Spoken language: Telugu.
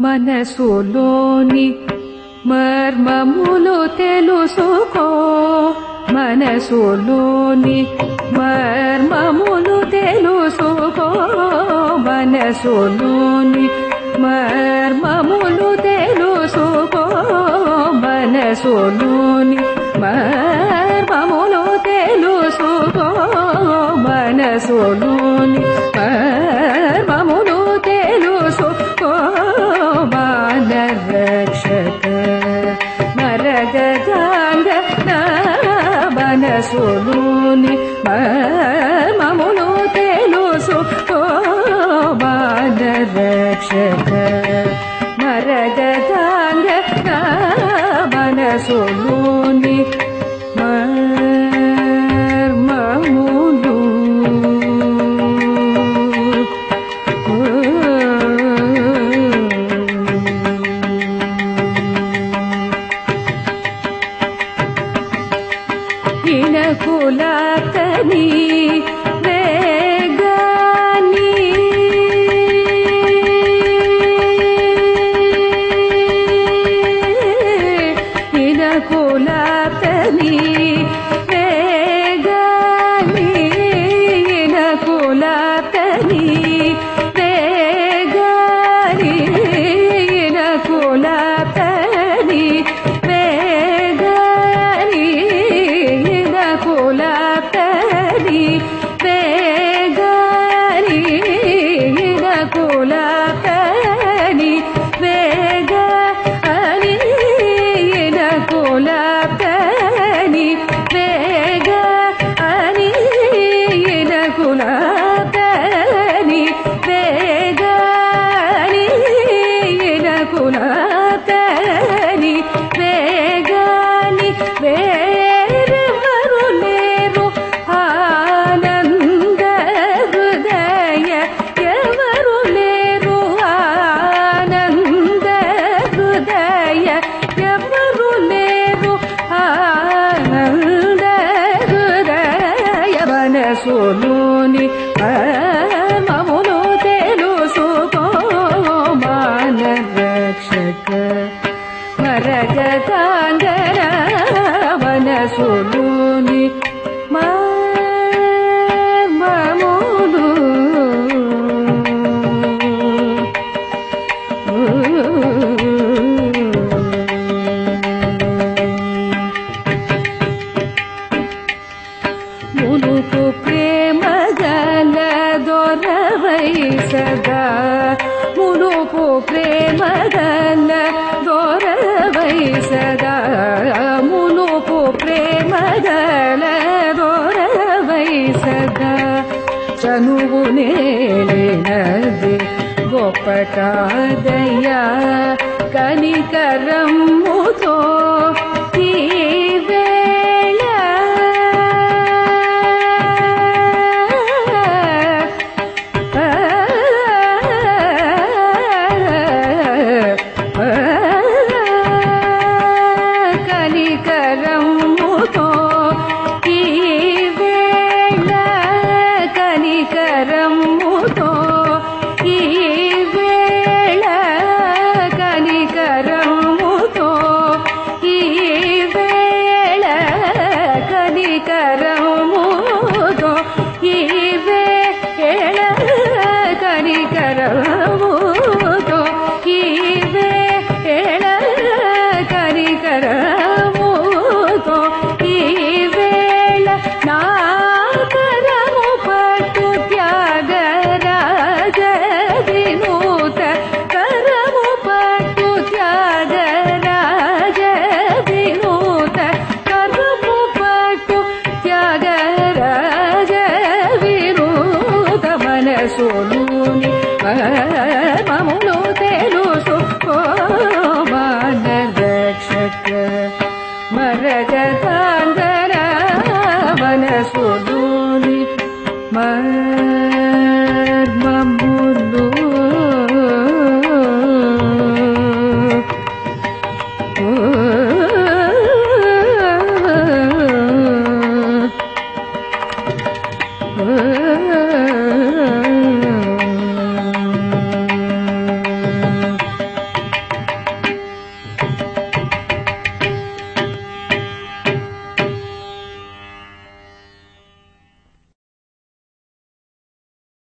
మనసులోని మర్మములు తెలుసుకో మనసులోని మర్మములు తెలుసుకో మనసులోని మర్మములు తెలుసుకో మనసులోని మర్మములు తెలుసుకో మనసులోని మర్మములు తెలుసుకో బాలరక్షక మరగదాంగ మనసులోని మర్మములు తెలుసుకో బాలరక్షక మరగదాంగ మనసులోని మర్మములు ఇనకులాతని వేగాని ఇనకులాతని వేగాని ఇనకులాతని వేగాని ఇనకులాతని వేగాని ఇనకులాతని వేగాని ఇనకులాతని వేగాని ఇనకులాతని వేగాని ఇనకులాతని వేగాని ఇనకులాతని వేగాని వేరెవరు లేరు ఆనంద హృదయ ఎవరు లేరు ఆనంద హృదయ ఎవరు లేరు ఆనంద హృదయ మనసులోని మర్మములు తెలుసుకో మానరక్షక మరగదాంగన మనసులోని మర్మములు మునుపు ప్రేమ గల దొరవై సదా మునుపు ప్రేమ గల దొరవై సదా మునుపు ప్రేమ గల దొరవై సదా చనువు నేలినది గొప్ప కాదయ్యా కనికరమ్ముతో